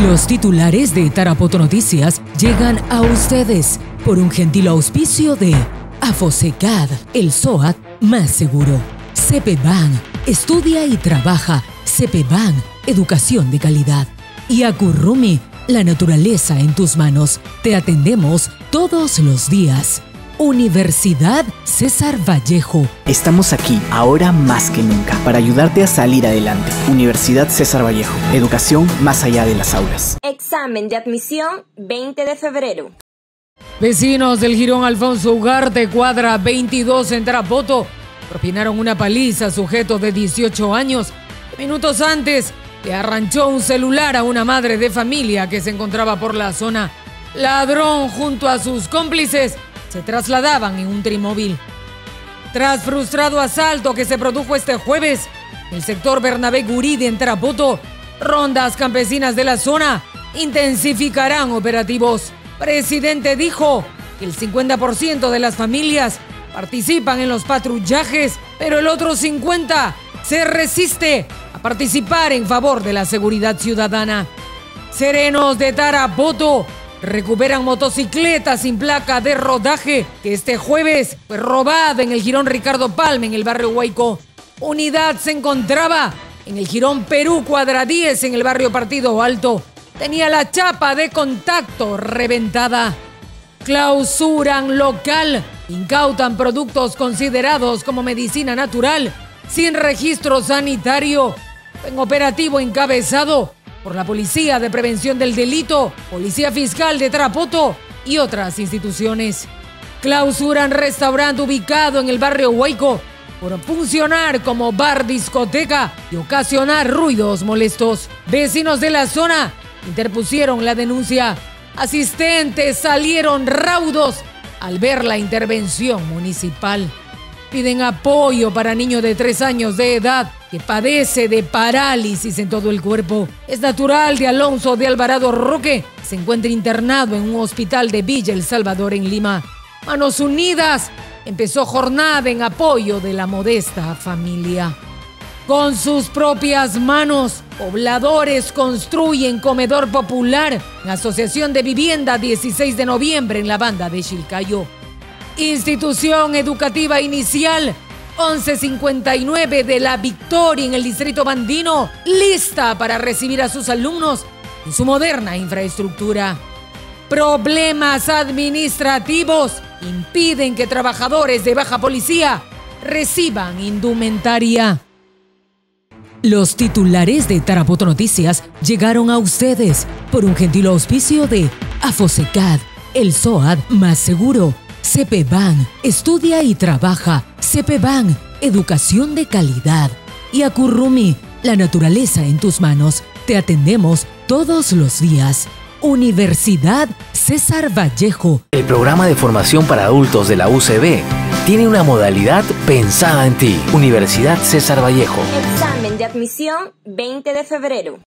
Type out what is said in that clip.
Los titulares de Tarapoto Noticias llegan a ustedes por un gentil auspicio de Afosecad, el SOAT más seguro. CPBAN, estudia y trabaja. CPBAN, educación de calidad. Y Acurrumi, la naturaleza en tus manos. Te atendemos todos los días. Universidad César Vallejo. Estamos aquí, ahora más que nunca, para ayudarte a salir adelante. Universidad César Vallejo. Educación más allá de las aulas. Examen de admisión 20 de febrero. Vecinos del Jirón Alfonso Ugarte, cuadra 22 en Tarapoto, propinaron una paliza a sujeto de 18 años. Minutos antes, le arranchó un celular a una madre de familia que se encontraba por la zona. Ladrón junto a sus cómplices se trasladaban en un trimóvil. Tras frustrado asalto que se produjo este jueves en el sector Bernabé Guridi en Tarapoto, rondas campesinas de la zona intensificarán operativos. Presidente dijo que el 50% de las familias participan en los patrullajes, pero el otro 50% se resiste a participar en favor de la seguridad ciudadana. Serenos de Tarapoto recuperan motocicleta sin placa de rodaje que este jueves fue robada en el Jirón Ricardo Palma en el barrio Huayco. Unidad se encontraba en el Jirón Perú cuadra 10 en el barrio Partido Alto. Tenía la chapa de contacto reventada. Clausuran local. Incautan productos considerados como medicina natural sin registro sanitario. En operativo encabezado por la Policía de Prevención del Delito, Policía Fiscal de Tarapoto y otras instituciones. Clausuran restaurante ubicado en el barrio Huayco por funcionar como bar discoteca y ocasionar ruidos molestos. Vecinos de la zona interpusieron la denuncia. Asistentes salieron raudos al ver la intervención municipal. Piden apoyo para niño de 3 años de edad que padece de parálisis en todo el cuerpo. Es natural de Alonso de Alvarado Roque. Se encuentra internado en un hospital de Villa El Salvador en Lima. Manos Unidas empezó jornada en apoyo de la modesta familia. Con sus propias manos, pobladores construyen comedor popular en Asociación de Vivienda 16 de noviembre en la banda de Chilcayo. Institución Educativa Inicial 1159 de La Victoria en el distrito Bandino, lista para recibir a sus alumnos en su moderna infraestructura. Problemas administrativos impiden que trabajadores de baja policía reciban indumentaria. Los titulares de Tarapoto Noticias llegaron a ustedes por un gentil auspicio de Afosecad, el SOAT más seguro. CPBAN, estudia y trabaja. CPBAN, educación de calidad. Y Acurrumi, la naturaleza en tus manos. Te atendemos todos los días. Universidad César Vallejo. El programa de formación para adultos de la UCB tiene una modalidad pensada en ti. Universidad César Vallejo. Examen de admisión 20 de febrero.